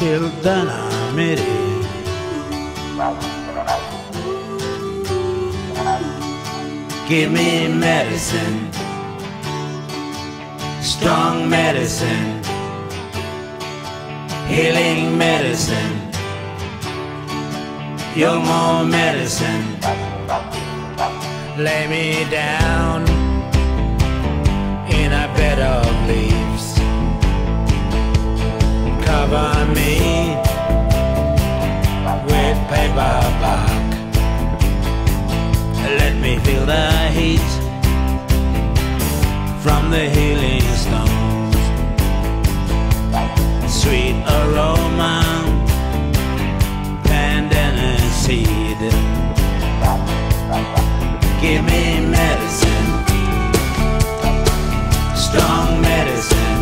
Siltanamiri. Give me medicine, strong medicine, healing medicine. You're more medicine. Lay me down in a bed of leaves. Cover me with paper bark. Let me feel the heat from the healing stones. Sweet aroma, pandanus seed. Give me medicine, strong medicine,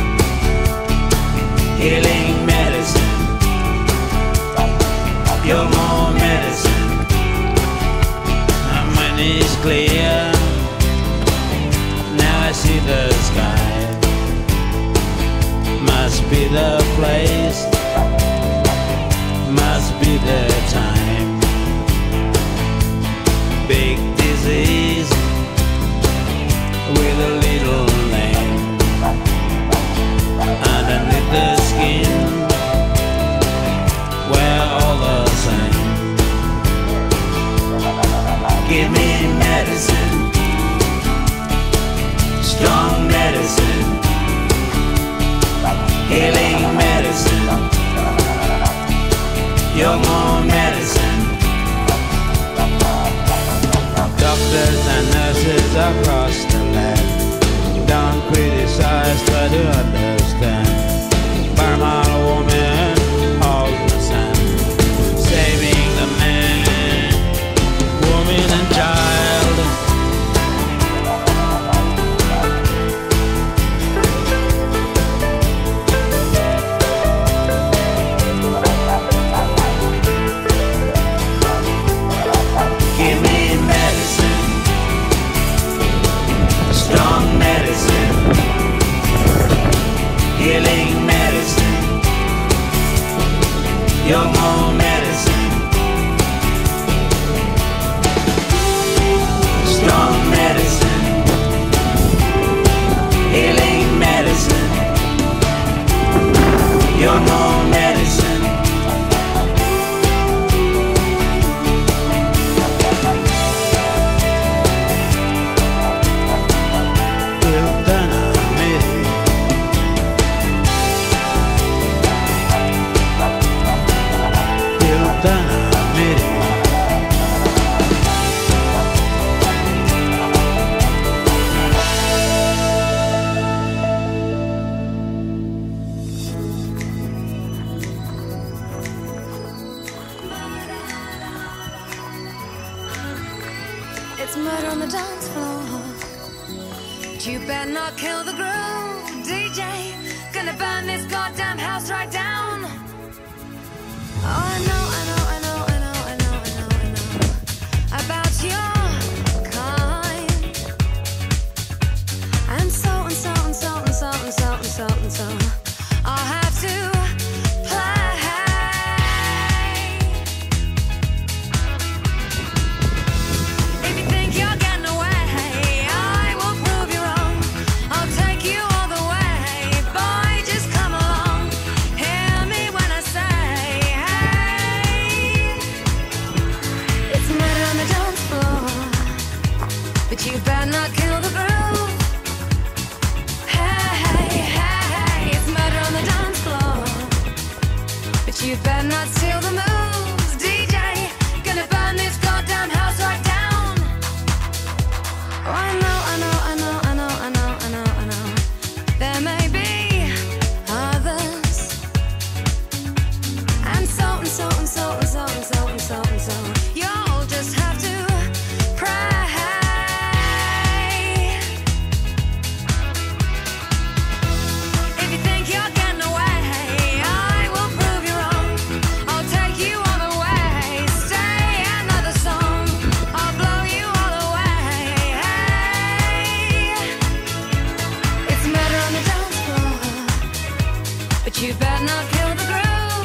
healing medicine. You're more medicine. My mind is clear. Now I see the sky. Must be the place, must be the time. Big disease with a little name. Underneath the skin, we're all the same. Give me medicine, strong medicine, healing medicine. You're more medicine. Doctors and nurses across the land, don't criticize, try to understand. Burma woman, hold the sun, saving the man, woman and child. Give me medicine, strong medicine, healing medicine. You're more medicine, strong medicine, healing medicine. You're more medicine. It's murder on the dance floor. But you better not kill the groove, DJ. Gonna burn this goddamn house right down. Oh, I know, I know, I know, I know, I know, I know, I know about your kind. And so and so and so and so and so and so and so. I'll have to play. If you think you're getting away, I will prove you wrong. I'll take you all the way. Boy, just come along. Hear me when I say, hey. It's murder on the dance floor, but you better not kill the groove. Hey, hey, hey, hey. It's murder on the dance floor, but you better not steal the moves, DJ. Gonna burn this goddamn house right down. Oh, I know, I know, I know, I know, I know, I know, I know. There may be others, and so and so and so and so and so and so and so. You'll just have to pray. If you think you're getting away, I will prove you wrong. I'll take you all the way. Stay another song. I'll blow you all away. Hey. It's murder on the dance floor, but you better not kill the groove.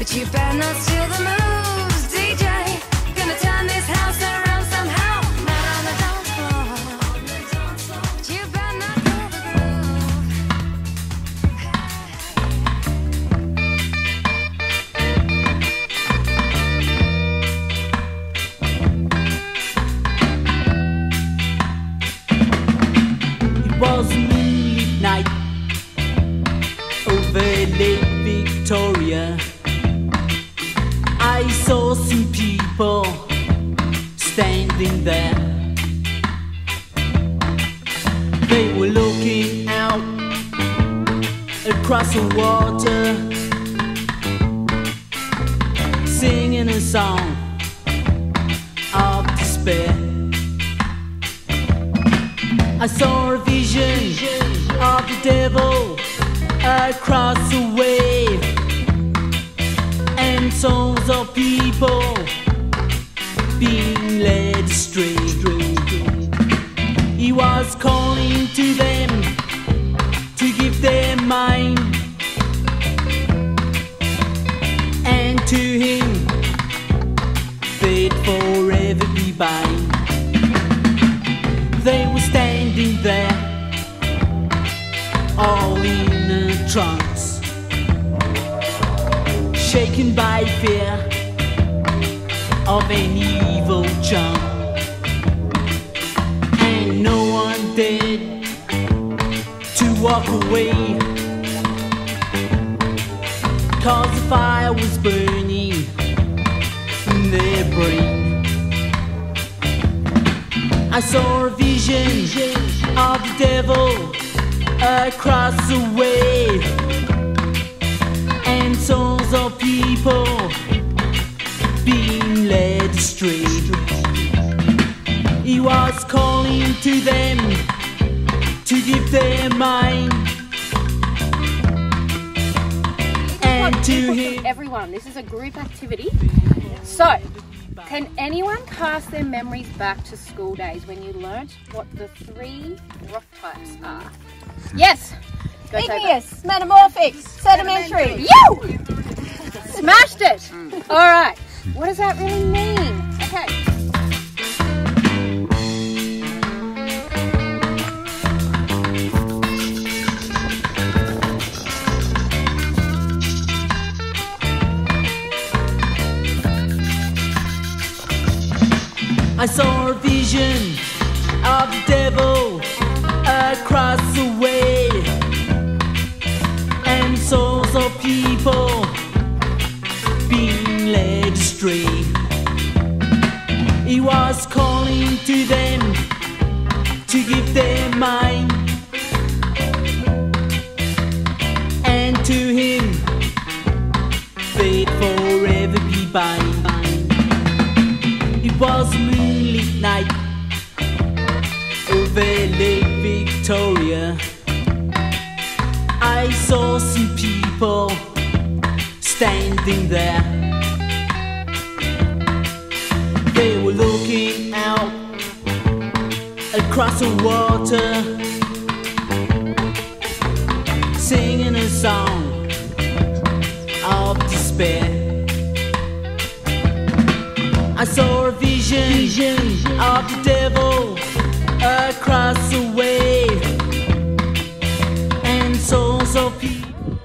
but you better not steal the moves, DJ. Gonna turn this house around somehow. Mad on the dance floor, but you better not kill the It was a moonlit night over Lake Victoria. I saw some people standing there. They were looking out across the water, singing a song of despair. I saw a vision of the devil across the way, and souls of people being led astray. He was calling to them to give their mind, and to him they'd forever be bound. They were standing there, all in a trance, shaken by fear of an evil charm. And no one dared to walk away, 'cause the fire was burning in their brain. I saw a vision of the devil across the way, and souls of people being led astray. He was calling to them to give their mind, and to him. Everyone, this is a group activity. So, can anyone cast their memories back to school days when you learnt what the 3 rock types are? Yes! Go Igneous, metamorphic, sedimentary. You! Smashed it! Alright, what does that really mean? Okay. I saw a vision of the devil across the way, and souls of people being led astray. He was calling to them to give their mind, and to him they'd forever be bound. It was a moonlit night over Lake Victoria. I saw some people standing there. They were looking out across the water, singing a song of despair. I saw a vision of the devil across the way, and souls of people.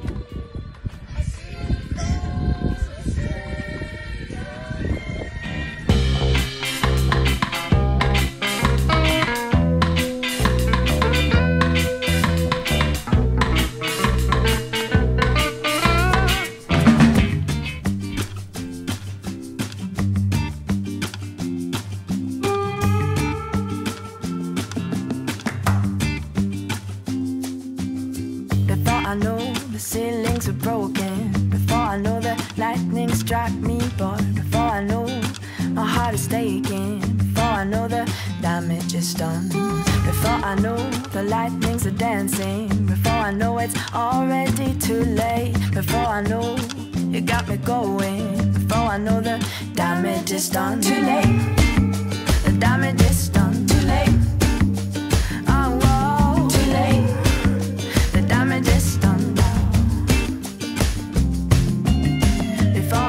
Before I know the ceilings are broken, before I know the lightning strike me, boy, before I know my heart is taken, before I know the damage is done, before I know the lightnings are dancing, before I know it's already too late, before I know you got me going, before I know the damage is done. Too late, the damage is done. Too late. Oh, whoa. Too late. The damage is done now. Before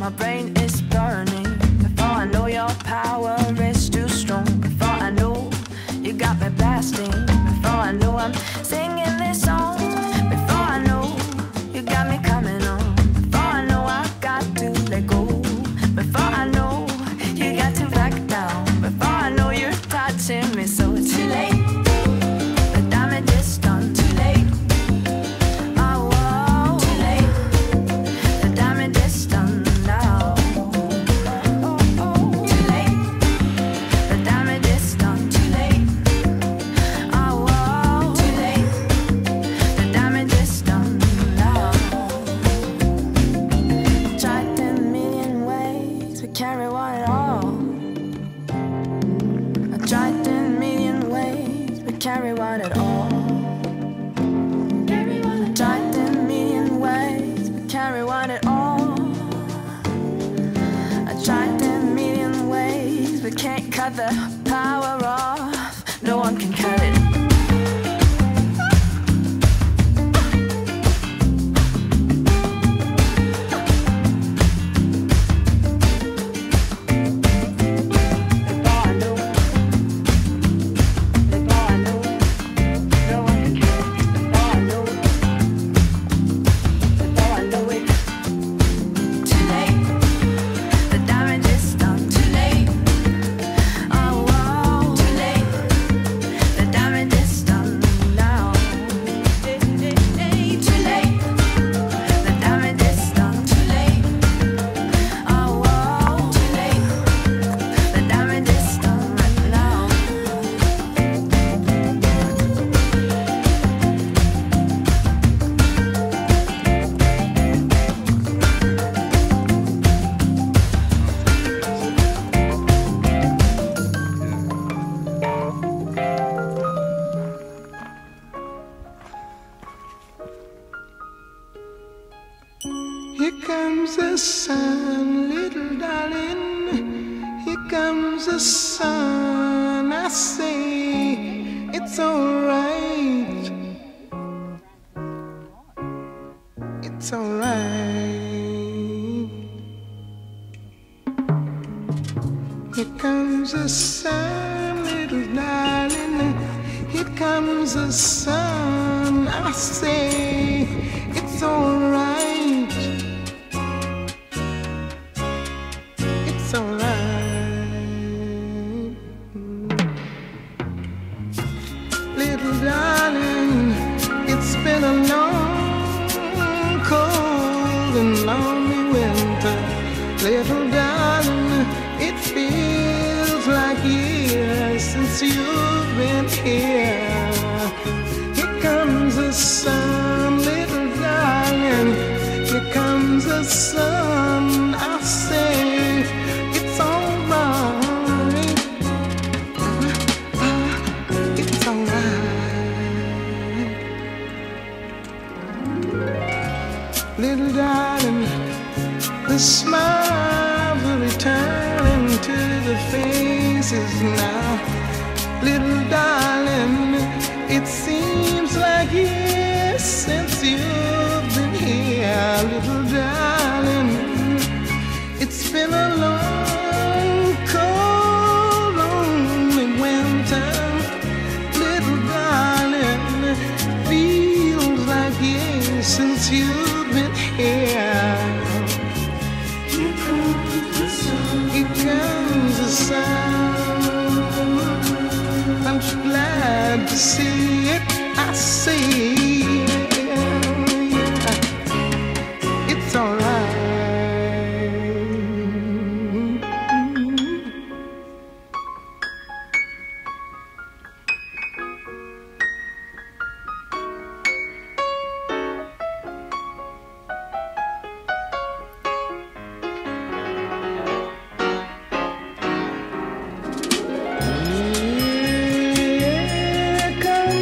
my brain is burning. Before I know your power is too strong. Before I know you got me blasting. Before I know I'm singing this song. Before I know you got me coming on. Before I know I got to let go. Before I know you got to back down. Before I know you're touching me, so it's too late. The damage is done. Too late. Oh, whoa. Too late. The damage is done now. Oh, oh. Too late. The damage is done. Too late. Oh, whoa. Too late. The damage is done now. Tried 10 million ways to carry one at all. I tried 10 million ways, but carry one at all. I tried 10 million ways, but carry one at all. I tried 10 million ways, but can't cut the power off. No one can cut it. Here comes the sun, little darling. Here comes the sun. I say it's alright. It's alright. Here comes the sun, little darling. Here comes the sun. I say it's alright. It's alright. Little darling, it's been a long, cold and lonely winter. Little darling, it feels like years since you've been here. Here comes the sun, little darling. Here comes the sun. I say it's alright. It's alright. Little darling, the smiles are returning to the faces now. Little darling, it seems like years since you've been here. Little darling, it's been a long, cold, lonely winter. Little darling, feels like years since you've been here. Here comes the sun. Here comes the sun. I'm so glad to see it. I see it's alright. Here comes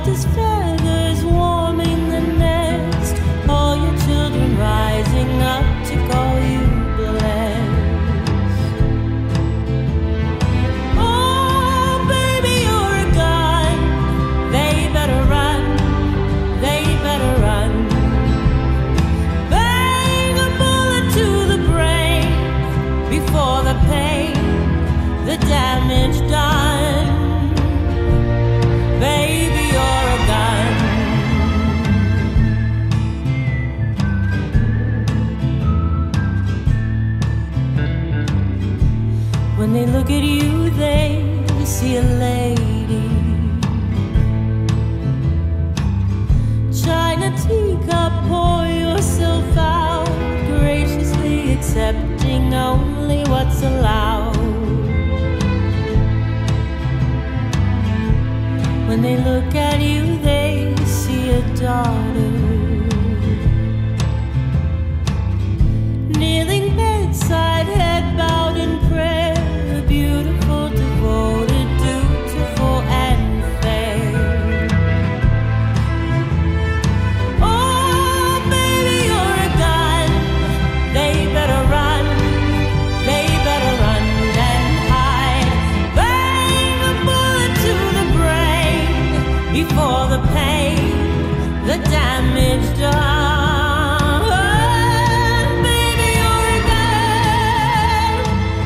soft as feathers warming the nest, all your children rising up to call you blessed. Oh, baby, you're a gun. They better run, they better run. Bang a bullet to the brain before the pain, the damage done. Baby, you're a gun. When they look at you, they see a lady. China teacup, pour yourself out, graciously accepting only what's allowed. When they look at you, they see a daughter. Kneeling bedside, head bowed in prayer, beautiful, devoted, dutiful, and fair. Oh, baby, you're a gun. They better run, they better run and hide. Bang a bullet to the brain before the pain, the damage done. Baby, you're a gun.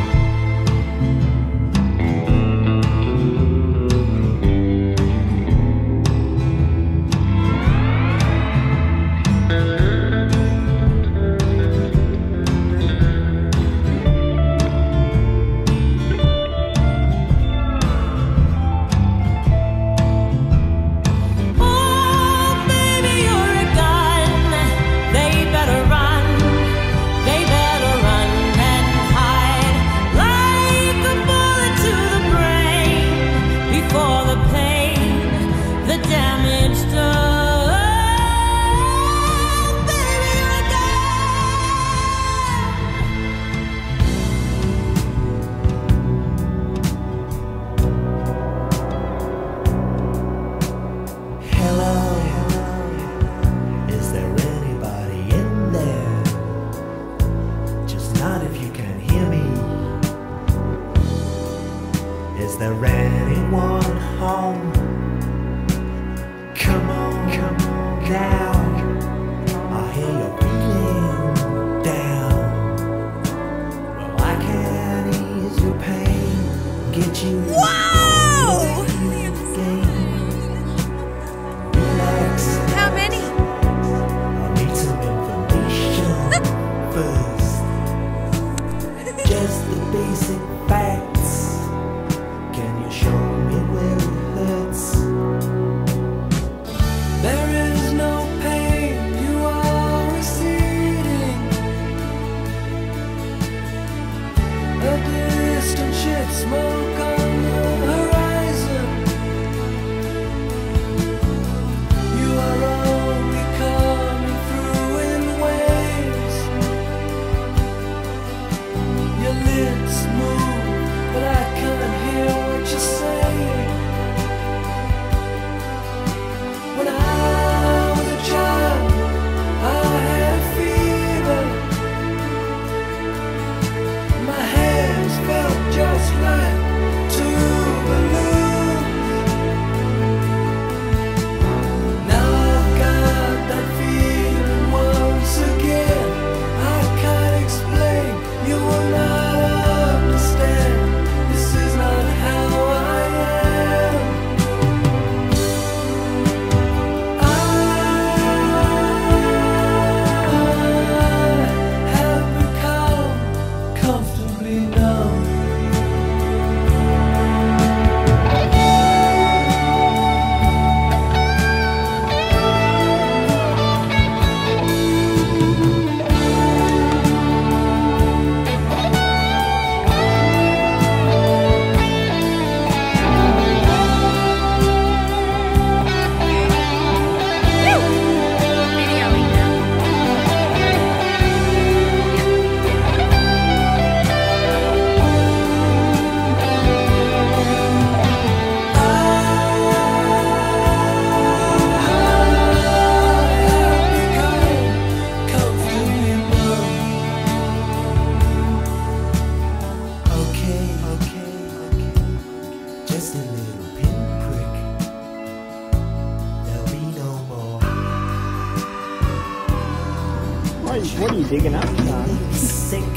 Oh, baby, you're a gun. They better run, they better run and hide. Like a bullet to the brain before the pain, the damage done. Baby, you're a Hello, is there anybody in there? Just nod if you can hear me. Is there anyone home? Come on now. I hear you're feeling down. Well, I can ease your pain, get you relax. How many? I need some information first. Just the basic facts. Can you show me where it hurts? There is no pain, you are receding. A distant ship, smoke on the What are you digging up, Sharna? Sick